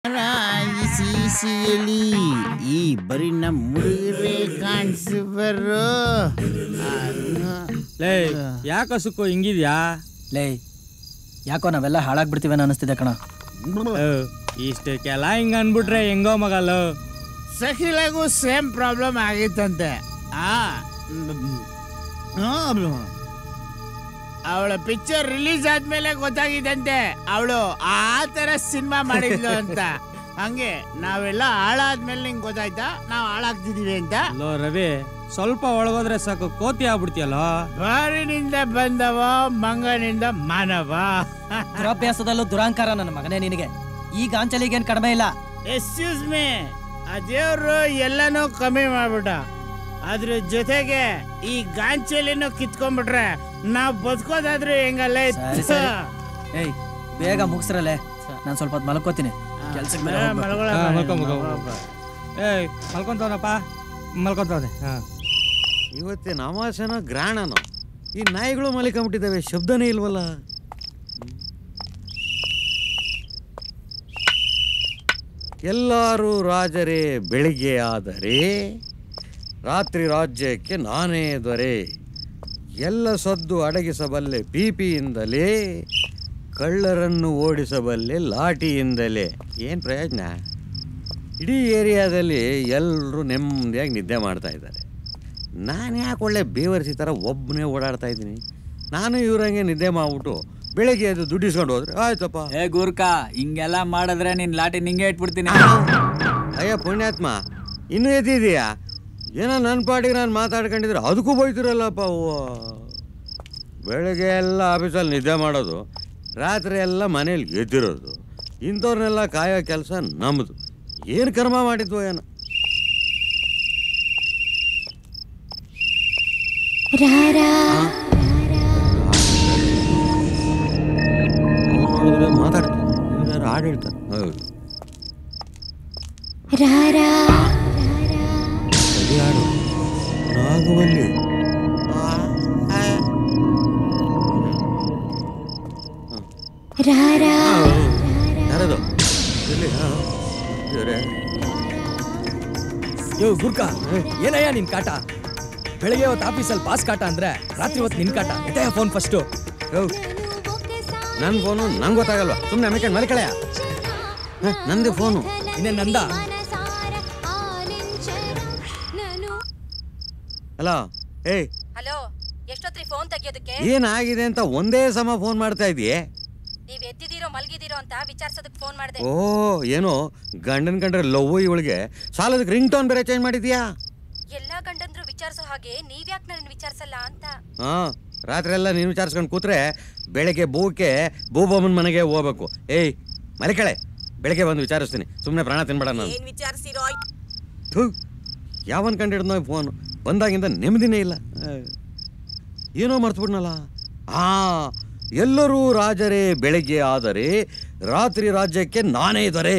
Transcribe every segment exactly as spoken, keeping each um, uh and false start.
ಸಿಸಿಯಲ್ಲಿ ಈ ಬರೀ ನಮ್ಮ ಮುಳುಗರೆ ಕಾಣಿಸಿ ಬರೋ ಲೇ ಯಾಕೋ ಸುಕ್ಕು ಹಿಂಗಿದ್ಯಾ? ಲೇ ಯಾಕೋ ನಾವೆಲ್ಲ ಹಾಳಾಗ್ಬಿಡ್ತೀವೇನೋ ಅನಿಸ್ತಿದೆ ಕಣ. ಇಷ್ಟಕ್ಕೆಲ್ಲ ಹಿಂಗ ಅನ್ಬಿಟ್ರೆ ಹೆಂಗೋ ಮಗಲು. ಸಖಿಲಾಗೂ ಸೇಮ್ ಪ್ರಾಬ್ಲಮ್ ಆಗಿತ್ತಂತೆ. ಅವಳ ಪಿಕ್ಚರ್ ರಿಲೀಸ್ ಆದ್ಮೇಲೆ ಗೊತ್ತಾಗಿದ್ದಂತೆ ಅವಳು ಆ ತರ ಸಿನಿಮಾ ಮಾಡಿದ್ಲು ಅಂತ. ಹಂಗೆ ನಾವೆಲ್ಲ ಹಾಳಾದ್ಮೇಲೆ ನಿಂಗೆ ಗೊತ್ತಾಯ್ತಾ ನಾವು ಹಾಳಾಗ್ತಿದೀವಿ ಅಂತ? ಲೋ ರವಿ, ಸ್ವಲ್ಪ ಒಳಗೋದ್ರೆ ಸಾಕು ಕೋತಿ ಆಗ್ಬಿಡ್ತೀಯಲ್ಲ. ಬಾರಿನಿಂದ ಬಂದವ ಮಂಗನಿಂದ ಮಾನವ. ದುರಾಭ್ಯಾಸದಲ್ಲೂ ದುರಾಂಕಾರ ನನ್ನ ಮಗನೇ ನಿನಗೆ. ಈ ಗಾಂಚಲಿಗೇನ್ ಕಡಿಮೆ ಇಲ್ಲ. ಎಕ್ಸ್ಕ್ಯೂಸ್ ಮೀ, ಆ ದೇವ್ರು ಎಲ್ಲನೂ ಕಮ್ಮಿ ಮಾಡ್ಬಿಟ್ಟ. ಅದ್ರ ಜೊತೆಗೆ ಈ ಗಾಂಚಲಿನೂ ಕಿತ್ಕೊಂಡ್ಬಿಟ್ರೆ ನಾವ್ ಬದುಕೋದಾದ್ರೂ ಹೆಂಗಲ್ಲ. ಏಯ್ ಬೇಗ ಮುಗಿಸ್ರಲ್ಲೇ, ನಾನು ಸ್ವಲ್ಪ ಹೊತ್ತು ಮಲ್ಕೋತೀನಿ. ಕೆಲ್ಸಕ್ಕೆ ಏಯ್ ಮಲ್ಕೊಂತವನಪ್ಪ, ಮಲ್ಕೊಂತವನೆ. ಇವತ್ತಿನ ಅಮಾವಾಸ್ಯನೋ ಗ್ರಹಣನೋ ಈ ನಾಯಿಗಳು ಮಲಿಕೊಂಬಿಟ್ಟಿದ್ದಾವೆ, ಶಬ್ದನೇ ಇಲ್ವಲ್ಲ. ಎಲ್ಲರೂ ರಾಜರೇ ಬೆಳಿಗ್ಗೆ ಆದರೆ ರಾತ್ರಿ ರಾಜ್ಯಕ್ಕೆ ನಾನೇ ದೊರೆ. ಎಲ್ಲ ಸದ್ದು ಅಡಗಿಸಬಲ್ಲೆ ಪಿಪಿಯಿಂದಲೇ, ಕಳ್ಳರನ್ನು ಓಡಿಸಬಲ್ಲೆ ಲಾಠಿಯಿಂದಲೇ. ಏನು ಪ್ರಯೋಜನ? ಇಡೀ ಏರಿಯಾದಲ್ಲಿ ಎಲ್ಲರೂ ನೆಮ್ಮದಿಯಾಗಿ ನಿದ್ದೆ ಮಾಡ್ತಾ ಇದ್ದಾರೆ. ನಾನು ಯಾಕೆ ಒಳ್ಳೆ ಬೇವರ್ಸಿ ಥರ ಒಬ್ಬನೇ ಓಡಾಡ್ತಾ ಇದ್ದೀನಿ? ನಾನು ಇವ್ರಂಗೆ ನಿದ್ದೆ ಮಾಡ್ಬಿಟ್ಟು ಬೆಳಗ್ಗೆ ಅದು ದುಡ್ಡಿಸ್ಕೊಂಡು ಹೋದ್ರೆ ಆಯ್ತಪ್ಪ. ಏ ಗೂರ್ಖಾ, ಹಿಂಗೆಲ್ಲ ಮಾಡಿದ್ರೆ ನಿನ್ನ ಲಾಠಿ ನಿಂಗೆ ಇಟ್ಬಿಡ್ತೀನಿ. ಅಯ್ಯ ಪುಣ್ಯಾತ್ಮ, ಇನ್ನೂ ಎದ್ದಿದೀಯಾ? ಏನೋ ನನ್ನ ಪಾಟಿಗೆ ನಾನು ಮಾತಾಡ್ಕೊಂಡಿದ್ರೆ ಅದಕ್ಕೂ ಬೈತಿರಲ್ಲಪ್ಪ. ಬೆಳಗ್ಗೆ ಎಲ್ಲ ಆಫೀಸಲ್ಲಿ ನಿದ್ದೆ ಮಾಡೋದು, ರಾತ್ರಿ ಎಲ್ಲ ಮನೇಲಿ ಎದ್ದಿರೋದು. ಇಂಥವ್ರನ್ನೆಲ್ಲ ಕಾಯೋ ಕೆಲಸ ನಮ್ಮದು. ಏನು ಕರ್ಮ ಮಾಡಿದ್ವು ಏನೋ. ನೋಡಿದ್ರೆ ಮಾತಾಡ್ತಾರೆ, ಹಾಡು ಹೇಳ್ತಾರೆ. ಹೌದು, ಹಾಡು ನಾಗವಲ್ಲಿ. ಯಾರದು? ಯೋ ಗುರ್ಕಾ, ಏನಯ್ಯ ನಿನ್ ಕಾಟ? ಬೆಳಿಗ್ಗೆ ಹೊತ್ತು ಆಫೀಸಲ್ಲಿ ಬಾಸ್ ಕಾಟ ಅಂದ್ರೆ ರಾತ್ರಿ ಹೊತ್ತು ನಿನ್ ಕಾಟ. ಎತ್ತಯ್ಯ ಫೋನ್ ಫಸ್ಟು. ನನ್ನ ಫೋನು ನಂಗೆ ಗೊತ್ತಾಗಲ್ವಾ? ಸುಮ್ಮನೆ ಅಮೇಕಂಡ್ ಮಲ್ಕಳೆಯ. ನಂದೇ ಫೋನು. ಇನ್ನೇ ನಂದ. ಹಲೋ. ಏಯ್ ಹಲೋ, ಎಷ್ಟೊತ್ರಿ ಫೋನ್ ತೆಗಿಯೋದಕ್ಕೆ? ಏನಾಗಿದೆ ಅಂತ ಒಂದೇ ಸಮ ಫೋನ್ ಮಾಡ್ತಾ ಇದೀಯೇ? ನೀವ್ ಎದ್ದಿದ್ದೀರೋ ಮಲ್ಗಿದ್ದೀರೋ ಅಂತ ವಿಚಾರಿಸೋದಕ್ಕೆ ಫೋನ್ ಮಾಡಿದೆ. ಓ, ಏನೋ ಗಂಡನ್ ಕಂಡ್ರೆ ಲವ್ ಇವಳಿಗೆ ಸಾಲದಕ್ಕೆ ರಿಂಗ್ ಟೋನ್ ಬೇರೆ ಚೇಂಜ್ ಮಾಡಿದ್ಯಾ? ಎಲ್ಲಾ ಗಂಡಂದ್ರು ವಿಚಾರಿಸೋ ಹಾಗೆ ನೀವ್ಯಾಕೆ ನನ್ನ ವಿಚಾರಿಸಲ್ಲ ಅಂತ. ಹಾ, ರಾತ್ರಿ ಎಲ್ಲ ನೀನು ವಿಚಾರಿಸ್ಕೊಂಡು ಕೂತ್ರೆ ಬೆಳಗ್ಗೆ ಬೂಕೆ ಬೂಬಮ್ಮನ ಮನೆಗೆ ಹೋಗ್ಬೇಕು. ಏಯ್ ಮಲಿಕಳೆ, ಬೆಳಗ್ಗೆ ಬಂದು ವಿಚಾರಿಸ್ತೀನಿ, ಸುಮ್ಮನೆ ಪ್ರಾಣ ತಿನ್ಬೇಡ. ನಾನು ಏನ್ ವಿಚಾರಿಸಿರೋ? ಯಾವನ್ ಕಂಡಿಡ್ನೋ ಫೋನ್ ಬಂದಾಗಿಂದ ನೆಮ್ಮದಿನೇ ಇಲ್ಲ. ಏನೋ ಮರ್ತ್ಬಿಡ್ನಲ್ಲ. ಹಾ, ಎಲ್ಲರೂ ರಾಜರೇ ಬೆಳಗ್ಗೆ ಆದರೆ ರಾತ್ರಿ ರಾಜ್ಯಕ್ಕೆ ನಾನೇ ದೊರೆ.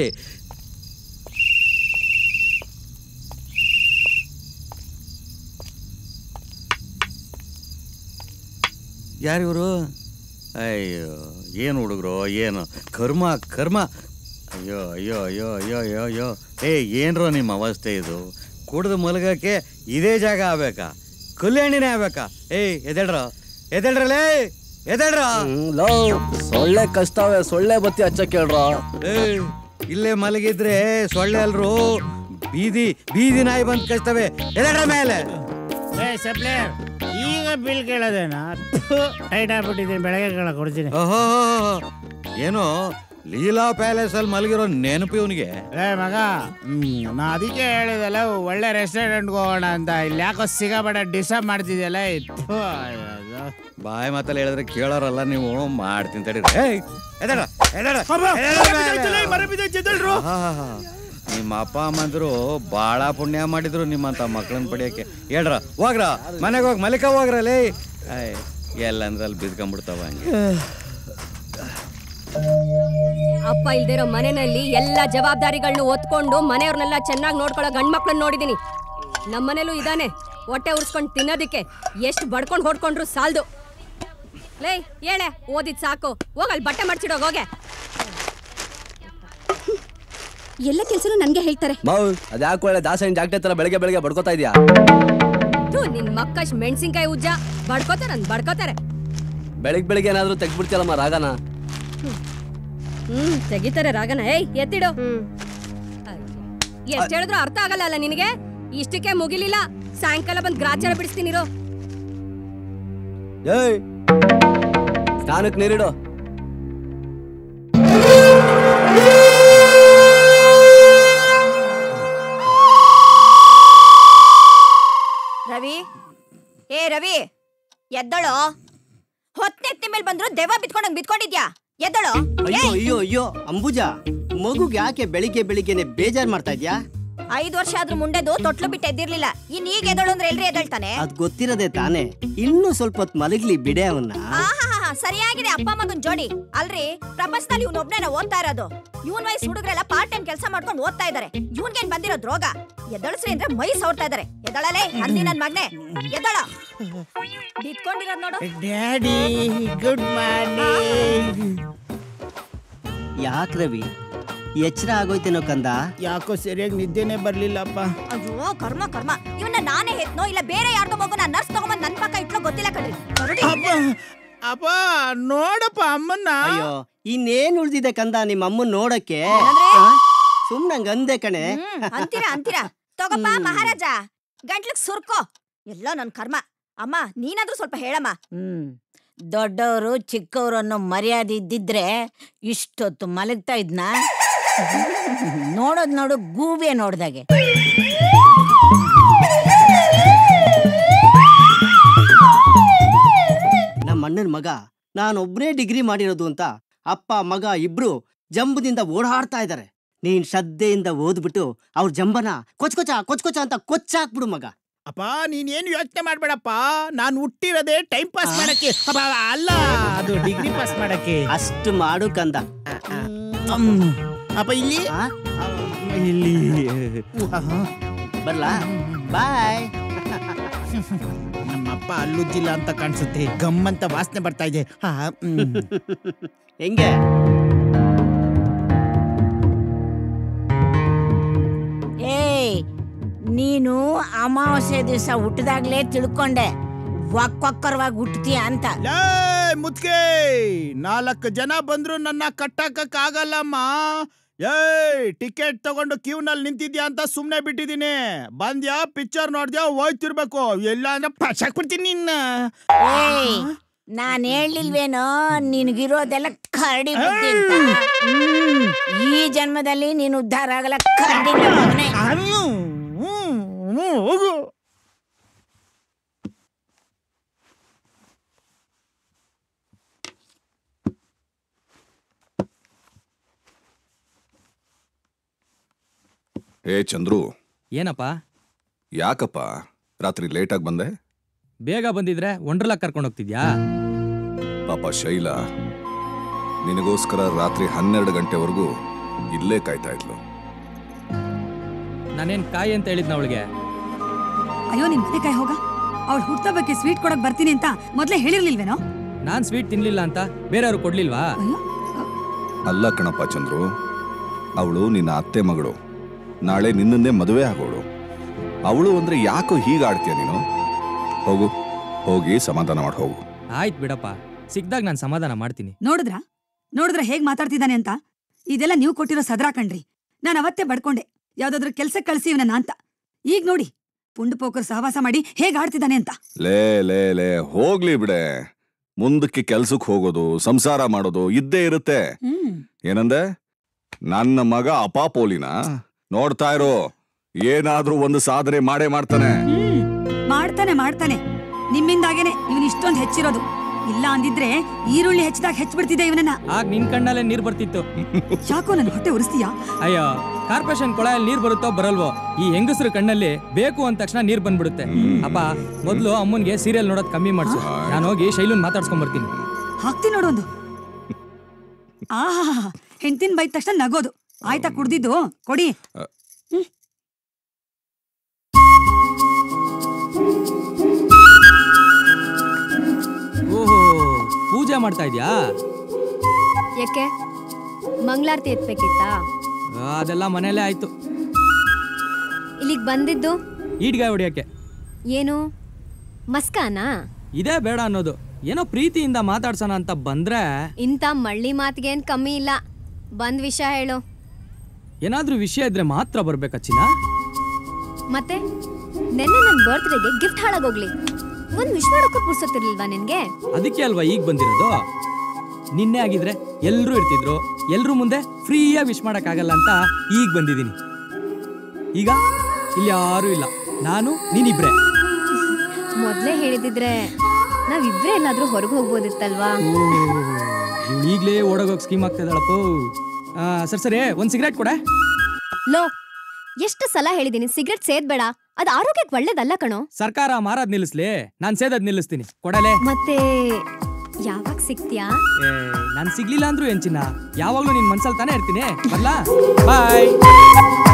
ಯಾರಿವರು? ಅಯ್ಯೋ, ಏನು ಹುಡುಗರು, ಏನು ಕರ್ಮ ಕರ್ಮ. ಅಯ್ಯೋ ಅಯ್ಯೋ ಅಯ್ಯೋ ಅಯ್ಯೋ ಅಯ್ಯೋ ಅಯ್ಯೋ. ಏ ಏನ್ರೋ ನಿಮ್ಮ ಅವಸ್ಥೆ ಇದು? ಕುಡ್ದು ಮಲಗಕ್ಕೆ ಇದೇ ಜಾಗ ಆಗ್ಬೇಕಾ? ಕಲ್ಯಾಣಿನೇ ಆಗ್ಬೇಕಾ? ಏಯ್ ಎದೇಳ್ರ ಎದೇಳ್ರಲೇ ಎದೇಳ್ರ. ಸೊಳ್ಳೆ ಕಷ್ಟವೇ, ಸೊಳ್ಳೆ ಬತ್ತಿ ಹಚ್ಚ ಕೇಳ್ರ. ಏಯ್ ಇಲ್ಲೇ ಮಲಗಿದ್ರೆ ಸೊಳ್ಳೆ ಅಲ್ರು, ಬೀದಿ ಬೀದಿ ನಾಯಿ ಬಂದ್ ಕಚ್ತವೆ. ಎದೇಳ್ರ ಮೇಲೆ. ಈಗ ಬಿಲ್ ಕೇಳೋದೇನಾ? ಟೈಟ್ ಆಗ್ಬಿಟ್ಟಿದ್ದೀನಿ, ಬೆಳಗ್ಗೆ ಕೇಳ ಕೊಡ್ತೀನಿ. ಓಹೋ, ಏನೋ ಲೀಲಾ ಪ್ಯಾಲೇಸ್ ಅಲ್ಲಿ ಮಲಗಿರೋ ನೆನಪು ಇವನಿಗೆ. ಏ ಮಗ, ನಾ ಅದಕ್ಕೆ ಹೇಳಿದಲ್ಲ ಒಳ್ಳೆ ರೆಸ್ಟೋರೆಂಟ್ಗೆ ಹೋಗೋಣ ಅಂತ. ಇಲ್ಲಿ ಯಾಕೋ ಸಿಗಾಬೇಡ ಡಿಸ್ಟರ್ಬ್ ಮಾಡ್ತಿದ್ಯಲ್ಲ. ಬಾಯಿ ಮಾತಲ್ಲಿ ಹೇಳಿದ್ರೆ ಕೇಳೋರಲ್ಲ ನೀವು. ಮಾಡ್ತೀನಿ ತಡಿ. ನಿಮ್ಮ ಅಪ್ಪ ಅಮ್ಮಂದ್ರು ಬಾಳ ಪುಣ್ಯ ಮಾಡಿದ್ರು ನಿಮ್ಮಂತ ಮಕ್ಳನ್ನ ಪಡಿಯಕ್ಕೆ. ಹೇಳ್ರ ಹೋಗ್ರ ಮನೆಗೆ ಹೋಗಿ ಮಲಿಕ ಹೋಗ್ರಲ್ಲಿ. ಎಲ್ಲಂದ್ರಲ್ಲಿ ಬಿದ್ಕೊಂಡ್ಬಿಡ್ತಾವ ಹಂಗೆ. ಅಪ್ಪ ಇಲ್ದಿರೋ ಮನೆಯಲ್ಲಿ ಎಲ್ಲಾ ಜವಾಬ್ದಾರಿಗಳನ್ನ ಒತ್ಕೊಂಡು ಮನೆಯವ್ರನ್ನೆಲ್ಲ ಚೆನ್ನಾಗಿ ನೋಡ್ಕೊಳ್ಳೋ ಗಂಡ್ ಮಕ್ಳನ್ನ ನೋಡಿದೀನಿ. ನಮ್ಮನೇಲೂ ಇದಾನೆ, ಹೊಟ್ಟೆ ಉರ್ಸ್ಕೊಂಡು ತಿನ್ನೋದಿಕ್ಕೆ ಎಷ್ಟು ಬಡ್ಕೊಂಡು ಹೊಡ್ಕೊಂಡ್ರು ಸಾಲ್ದು. ಲೇ ಹೇಳೆ, ಓದಿದ್ ಸಾಕು, ಹೋಗಲ್ಲಿ ಬಟ್ಟೆ ಮಡ್ಚಿಡೋಗ ಹೋಗೆ. ಎಲ್ಲ ಕೆಲ್ಸನೂ ನನ್ಗೆ ಹೇಳ್ತಾರೆ. ಮಾವ್ ಅದ್ಯಾಕೆ ಒಳ್ಳೆ ದಾಸನ್ ಜಾಗಟೆ ತರ ಬೆಳಗ್ಗೆ ಬೆಳಗ್ಗೆ ಬಡ್ಕೋತಾ ಇದೀಯಾ? ಥೂ, ನಿನ್ ಮಕ್ಕಶ್ ಮೆಣಸಿನ್ಕಾಯಿ ಉಜ್ಜ ಬಡ್ಕೋತಾರ ಬಡ್ಕೋತಾರೆ. ಬೆಳಿಗ್ ಬೆಳಿಗ್ಗೆ ಏನಾದ್ರೂ ತೆಗ್ದ್ಬಿಡ್ತಿಯಲ್ಲಮ್ಮ ರಾಗನ. ಹ್ಮ್ ತೆಗಿತಾರೆ ರಾಗನ. ಏಯ್ ಎತ್ತಿಡು. ಎಷ್ಟ್ ಹೇಳಿದ್ರು ಅರ್ಥ ಆಗಲ್ಲ ಅಲ್ಲ ನಿನಗೆ? ಇಷ್ಟಕ್ಕೆ ಮುಗಿಲಿಲ್ಲ, ಸಾಯಂಕಾಲ ಬಂದ್ ಗ್ರಾಚಾರ ಬಿಡಿಸ್ತೀನಿರೋ. ಏಯ್ ಸ್ನಾನಕ್ ನೀರಿಡು. ರವಿ, ಏ ರವಿ, ಎದ್ದಳು. ಹೊತ್ನೆತ್ತಿ ಮೇಲೆ ಬಂದ್ರು ದೆವ್ವ ಬಿತ್ಕೊಂಡಂಗ್ ಬಿತ್ಕೊಂಡಿದ್ಯಾ? ಎದ್ದಳು. ಅಯ್ಯೋ ಅಯ್ಯೋ ಅಯ್ಯೋ ಅಂಬುಜಾ, ಮಗುಗ್ ಯಾಕೆ ಬೆಳಿಗ್ಗೆ ಬೆಳಿಗ್ಗೆನೆ ಬೇಜಾರ್ ಮಾಡ್ತಾ ಇದ್ಯಾ? ಐದ್ ವರ್ಷ ಆದ್ರೂ ಮುಂಡೆದು ತೊಟ್ಲು ಬಿಟ್ಟು ಎದ್ದಿರ್ಲಿಲ್ಲ. ಇನ್ ಈಗ ಎದ್ದಳು ಅಂದ್ರೆ ಎಲ್ರಿ ಎದ್ದಳ್ತಾನೆ? ಅದ್ ಗೊತ್ತಿರದೆ ತಾನೆ. ಇನ್ನೂ ಸ್ವಲ್ಪ ಹೊತ್ತು ಮಲಗ್ಲಿ ಬಿಡೆ ಅವನ್ನ. ಆಹಾ ಸರಿಯಾಗಿದೆ ಅಪ್ಪ ಮಗನ್ ಜೋಡಿ. ಅಲ್ರಿ, ಪ್ರಪಂಚದಲ್ಲಿ ಇವ್ನ ಒಬ್ನೇನ ಓದ್ತಾ ಇರೋದು. ಇವನ್ ವಯಸ್ಸು ಹುಡುಗರೆಲ್ಲ ಪಾರ್ಟ್ ಟೈಮ್ ಕೆಲಸ ಮಾಡ್ಕೊಂಡು ಓದ್ತಾ ಇದಾರೆ. ಇವನ್ಗೇನ್ ಬಂದಿರೋದ್ ರೋಗ? ಎದ್ದಳಸ್ರಿ ಅಂದ್ರೆ ಮೈ ಸವರ್ತಾ ಇದಾರೆ. ಎದ್ದಳಲೇ ಅಂದಿ ನನ್ ಮಗ್ನೆ, ಎದ್ದಳ. ಬಿತ್ಕೊಂಡಿರೋದ್ ನೋಡು. Daddy good morning. ಯಾಕ್ ರವಿ, ಎಚ್ಚರ ಆಗೋಯ್ತೇನೋ ಕಂದ? ಯಾಕೋ ಸರಿಯಾಗಿ ನಿದ್ದೆನೆ ಬರ್ಲಿಲ್ಲಪ್ಪ. ಅಯ್ಯೋ ಕರ್ಮ ಕರ್ಮ. ಇವನ್ನ ನಾನೇ ಹೆತ್ನೋ ಇಲ್ಲ ಬೇರೆ ಯಾರ್ದೋ ಮಗು ನನ್ ನರ್ಸ್ ತಗೊಂಬಂದ್ ನನ್ ಪಕ್ಕ ಇಟ್ಲೋ ಗೊತ್ತಿಲ್ಲ ಕಣ್ರಿ. ಅಪ್ಪ ಅಪ್ಪ ನೋಡಪ್ಪ ಅಮ್ಮನ್ನ. ಅಯ್ಯೋ ಇನ್ನೇನ್ ಉಳ್ದಿದೆ ಕಂದ ನಿಮ್ಮ ಅಮ್ಮನ್ ನೋಡಕ್ಕೆ? ಸುಮ್ನಂಗ್ ಅಂದೆ ಕಣೆ. ಅಂತೀರಾ ಅಂತೀರಾ? ತಗೋಪ್ಪ ಮಹಾರಾಜ, ಗಂಟ್ಲಿಗ್ ಸುರ್ಕೋ. ಎಲ್ಲ ನನ್ ಕರ್ಮ. ಅಮ್ಮ ನೀನಾದ್ರೂ ಸ್ವಲ್ಪ ಹೇಳಮ್ಮ. ಹ್ಮ್ ದೊಡ್ಡವರು ಚಿಕ್ಕವರು ಅನ್ನೋ ಮರ್ಯಾದೆ ಇದ್ದಿದ್ರೆ ಇಷ್ಟೊತ್ತು ಮಲಗ್ತಾ ಇದ್ನ? ನೋಡೋದ್ ನೋಡು ಗೂಬೆ ನೋಡ್ದಾಗೆ. ನಮ್ಮ ಅಣ್ಣನ ಮಗ ನಾನೊಬ್ನೇ ಡಿಗ್ರಿ ಮಾಡಿರೋದು ಅಂತ ಅಪ್ಪ ಮಗ ಇಬ್ರು ಜಂಬದಿಂದ ಓಡಾಡ್ತಾ ಇದಾರೆ. ನೀನ್ ಶ್ರದ್ಧೆಯಿಂದ ಓದ್ಬಿಟ್ಟು ಅವ್ರ ಜಂಬನ ಕೊಚ್ಕೊಚ ಕೊಚ್ಕೊಚ ಅಂತ ಕೊಚ್ಚಾಕ್ಬಿಡು ಮಗ. ಅಪ್ಪ ನೀನೇನು ಯೋಚನೆ ಮಾಡ್ಬೇಡಪ್ಪ, ನಾನು ಹುಟ್ಟಿರೋದೇ ಟೈಮ್ ಪಾಸ್ ಮಾಡಕ್ಕೆ. ಅಲ್ಲ, ಅದು ಡಿಗ್ರಿ ಪಾಸ್ ಮಾಡಕ್ಕೆ. ಅಷ್ಟು ಮಾಡು ಕಂದ. ಅಪ್ಪ ಇಲ್ಲಿ ಇಲ್ಲಿ ಬರ್ಲಾ? ಬಾಯ್. ನಮ್ಮಪ್ಪ ಅಲ್ಲುಜ್ಜಿಲ್ಲ ಅಂತ ಕಾಣಿಸುತ್ತೆ. ಗಮ್ಮಂತ ವಾಸನೆ ಬರ್ತಾ ಇದೆ. ಹೆಂಗೆ? ಏಯ್ ನೀನು ಅಮಾವಾಸ್ಯೆ ದಿವಸ ಹುಟ್ಟಿದಾಗ್ಲೇ ತಿಳ್ಕೊಂಡೆ ಒಕ್ಕೊಕ್ಕರವಾಗಿ ಹುಟ್ಟತೀಯ ಅಂತ. ಲೇ ಮುದ್ಕೆ, ನಾಲ್ಕು ಜನ ಬಂದ್ರು ನನ್ನ ಕಟ್ಟಾಕಕ್ ಆಗಲ್ಲಮ್ಮ. ಏಯ್ ಟಿಕೆಟ್ ತಗೊಂಡು ಕ್ಯೂನಲ್ಲಿ ನಿಂತಿದ್ಯಾ ಅಂತ ಸುಮ್ನೆ ಬಿಟ್ಟಿದೀನಿ. ಬಂದ್ಯಾ ಪಿಕ್ಚರ್ ನೋಡ್ದ್ಯಾ ಹೋಯ್ತಿರ್ಬೇಕು, ಇಲ್ಲ ಅಂದ್ರೆ ಪಶಾಕ್ ಬಿಡ್ತೀನಿ ನಿನ್ನ. ಏಯ್ ನಾನ್ ಹೇಳಿಲ್ವೇನೋ ನಿನ್ಗಿರೋದೆಲ್ಲ ಕರಡಿ ಬುದ್ಧಿ ಅಂತ. ಹ್ಮ್ ಈ ಜನ್ಮದಲ್ಲಿ ನೀನು ಉದ್ಧಾರ ಆಗಲ್ಲ ಕರಡಿ ಮಗನೇ. ಹೋಗು. ಏ ಚಂದ್ರು. ಏನಪ್ಪ? ಯಾಕಪ್ಪ ರಾತ್ರಿ ಲೇಟಾಗಿ ಬಂದೆ? ಬೇಗ ಬಂದಿದ್ರೆ ವಂಡರ್ಲಾ ಕರ್ಕೊಂಡು ಹೋಗ್ತಿದ್ಯಾ? ಪಾಪ ಶೈಲಾ ನಿನಗೋಸ್ಕರ ರಾತ್ರಿ ಹನ್ನೆರಡು ಗಂಟೆವರೆಗೂ ಇಲ್ಲೇ ಕಾಯ್ತಾ ಇದ್ಲು. ನಾನೇನ್ ಕಾಯಿ ಅಂತ ಹೇಳಿದ್ನ ಅವಳಿಗೆ? ಅಯ್ಯೋ ನಿಮ್ ಮನೆ ಕಾಯಿ ಹೋಗ. ಅವಳು ಹುಟ್ಟ ಬಗ್ಗೆ ಸ್ವೀಟ್ ಕೊಡಕ್ ಬರ್ತೀನಿ ಅಂತ ಮೊದ್ಲೇ ಹೇಳಿರ್ಲಿಲ್ವೇನೋ? ನಾನ್ ಸ್ವೀಟ್ ತಿನ್ಲಿಲ್ಲ ಅಂತ ಬೇರೆಯವ್ರು ಕೊಡ್ಲಿಲ್ವಾ? ಅಲ್ಲ ಕಣಪ್ಪ ಚಂದ್ರು, ಅವಳು ನಿನ್ನ ಅತ್ತೆ ಮಗಳು. ನಾಳೆ ನಿನ್ನನ್ನೇ ಮದುವೆ ಆಗೋಳು. ಅವಳು ಅಂದ್ರೆ ಯಾಕೋ ಹೀಗಾಡ್ತೀಯ ನೀನು? ಹೋಗು, ಹೋಗಿ ಸಮಾಧಾನ ಮಾಡಿ ಹೋಗು. ಆಯ್ತು ಬಿಡಪ್ಪ, ಸಿಕ್ದಾಗ ನಾನು ಸಮಾಧಾನ ಮಾಡ್ತೀನಿ. ನೋಡಿದ್ರ ನೋಡಿದ್ರ ಹೇಗ್ ಮಾತಾಡ್ತಿದ್ದಾನೆ ಅಂತ. ಇದೆಲ್ಲ ನೀವು ಕೊಟ್ಟಿರೋ ಸದ್ರಾ ಕಣ್ರಿ. ನಾನು ಅವತ್ತೇ ಬಡ್ಕೊಂಡೆ ಯಾವ್ದಾದ್ರು ಕೆಲ್ಸಕ್ಕೆ ಕಳ್ಸಿ ಇವನನ್ನ ಅಂತ. ಈಗ ನೋಡಿ ಪುಂಡು ಪೋಕರ್ ಸಹವಾಸ ಮಾಡಿ ಹೇಗ್ ಆಡ್ತಿದ್ದಾನೆ ಅಂತ. ಲೇ ಲೇ ಲೇ ಹೋಗ್ಲಿ ಬಿಡೆ. ಮುಂದಕ್ಕೆ ಕೆಲ್ಸಕ್ಕೆ ಹೋಗೋದು ಸಂಸಾರ ಮಾಡೋದು ಇದ್ದೇ ಇರುತ್ತೆ. ಏನಂದೆ? ನನ್ನ ಮಗ ಅಪಾಪೋಲಿನ ನೋಡ್ತಾ ಇರೋ, ಏನಾದ್ರೂ ಒಂದು ಸಾಧನೆ ಮಾಡೇ ಮಾಡ್ತಾನೆ. ಮಾಡ್ತಾನೆ ಮಾಡ್ತಾನೆ ನಿಮ್ಮಿಂದಾಗೇನೆ ಇವನ್ ಇಷ್ಟೊಂದು ಹೆಚ್ಚಿರೋದು. ಇಲ್ಲ ಅಂದಿದ್ರೆ ಈರುಳ್ಳಿ ಹೆಚ್ಚಿದಾಗ ಹೆಚ್ಚಿಬಿಡ್ತಿದ್ದೆ ಇವನನ್ನ. ಆಗ ನಿನ್ ಕಣ್ಣಲ್ಲೇ ನೀರ್ ಬರ್ತಿತ್ತು. ಯಾಕೋ ನನ್ ಹೊಟ್ಟೆ ಉರಿಸ್ತೀಯಾ? ಅಯ್ಯೋ, ಕಾರ್ಪೊರೇಷನ್ ಕೊಳಯಲ್ಲಿ ನೀರ್ ಬರುತ್ತೋ ಬರಲ್ವೋ, ಈ ಹೆಂಗಸರು ಕಣ್ಣಲ್ಲಿ ಬೇಕು ಅಂದ ತಕ್ಷಣ ನೀರ್ ಬಂದ್ಬಿಡುತ್ತೆ. ಅಪ್ಪ ಮೊದ್ಲು ಅಮ್ಮನ್ಗೆ ಸೀರಿಯಲ್ ನೋಡೋದ್ ಕಮ್ಮಿ ಮಾಡ್ಸು. ನಾನು ಹೋಗಿ ಶೈಲುನ್ ಮಾತಾಡ್ಸ್ಕೊಂಡ್ ಬರ್ತೀನಿ. ಹಾಕ್ತೀನಿ ನೋಡೊಂದು. ಆಹಾ, ಹೆಂಡತಿನ ಬೈದ ತಕ್ಷಣ ನಗೋದು. ಆಯ್ತಾ ಕುಡ್ದಿದ್ದು ಕೊಡಿ. ಓಹೋ, ಪೂಜೆ ಮಾಡ್ತಾ ಇದ್ಯಾ? ಯಾಕೆ ಮಂಗಳಾರತಿ ಎತ್ಬೇಕಿತ್ತಾ? ಅದೆಲ್ಲ ಮನೇಲೇ ಆಯ್ತು. ಇಲ್ಲಿಗೆ ಬಂದಿದ್ದು ಈಡ್ಗಾಯ ಹೊಡಿಯಕ್ಕೆ. ಏನು ಮಸ್ಕಾನಾ? ಇದೇ ಬೇಡ ಅನ್ನೋದು. ಏನೋ ಪ್ರೀತಿಯಿಂದ ಮಾತಾಡ್ಸೋಣ ಅಂತ ಬಂದ್ರೆ ಇಂಥ ಮಳ್ಳಿ ಮಾತಿಗೆ ಏನ್ ಕಮ್ಮಿ ಇಲ್ಲ. ಬಂದ್ ವಿಷಯ ಹೇಳು. ಏನಾದ್ರೂ ವಿಷಯ ಇದ್ರೆ ಮಾತ್ರ ಬರ್ಬೇಕಾ ಚಿನ್ನ? ಮತ್ತೆ ನೆನ್ನೆ ನನ್ನ ಬರ್ತ್ಡೇಗೆ ಗಿಫ್ಟ್ ಹಾಳಾಗೋಗ್ಲಿ, ಒಂದ್ ವಿಶ್ ಮಾಡೋಕ್ಕೂ ಪುರ್ಸೊತ್ತಿರ್ಲಿಲ್ವಾ ನಿನ್ಗೆ? ಅದಕ್ಕೆ ಅಲ್ವಾ ಈಗ ಬಂದಿರೋದು. ನಿನ್ನೆ ಆಗಿದ್ರೆ ಎಲ್ರೂ ಇರ್ತಿದ್ರು, ಎಲ್ರೂ ಮುಂದೆ ಫ್ರೀಯಾಗಿ ವಿಶ್ ಮಾಡಕ್ಕಾಗಲ್ಲ ಅಂತ ಈಗ ಬಂದಿದ್ದೀನಿ. ಈಗ ಇಲ್ಲಿ ಯಾರೂ ಇಲ್ಲ, ನಾನು ನೀನಿಬ್ರೆ. ಮೊದ್ಲೇ ಹೇಳಿದಿದ್ರೆ ನಾವಿಬ್ರೇ ಎಲ್ಲಾದ್ರೂ ಹೊರಗೆ ಹೋಗ್ಬೋದಿತ್ತಲ್ವಾ? ಈಗ್ಲೇ ಓಡೋಗೋಕ್ ಸ್ಕೀಮ್ ಆಗ್ತಾ ಇದ್ದಾಳಪ್ಪ. ಸರಿ ಸರಿ ಒಂದ್ ಸಿಗರೇಟ್ ಕೊಡೆ. ಲೋ, ಎಷ್ಟು ಸಲ ಹೇಳಿದೀನಿ ಸಿಗರೇಟ್ ಸೇದ್ಬೇಡ, ಅದು ಆರೋಗ್ಯಕ್ಕೆ ಒಳ್ಳೇದಲ್ಲ ಕಣೋ. ಸರ್ಕಾರ ಮಾರಾದ್ ನಿಲ್ಲಿಸ್ಲಿ, ನಾನ್ ಸೇದದ್ ನಿಲ್ಲಿಸ್ತೀನಿ. ಕೊಡಲೆ. ಮತ್ತೆ ಯಾವಾಗ ಸಿಗ್ತೀಯಾ? ನಾನ್ ಸಿಗ್ಲಿಲ್ಲ ಅಂದ್ರೂ ಏನ್ ಚಿನ್ನ, ಯಾವಾಗ್ಲೂ ನಿನ್ ಮನ್ಸಲ್ ತಾನೇ ಇರ್ತೀನಿ. ಬರ್ಲಾ? ಬಾಯ್.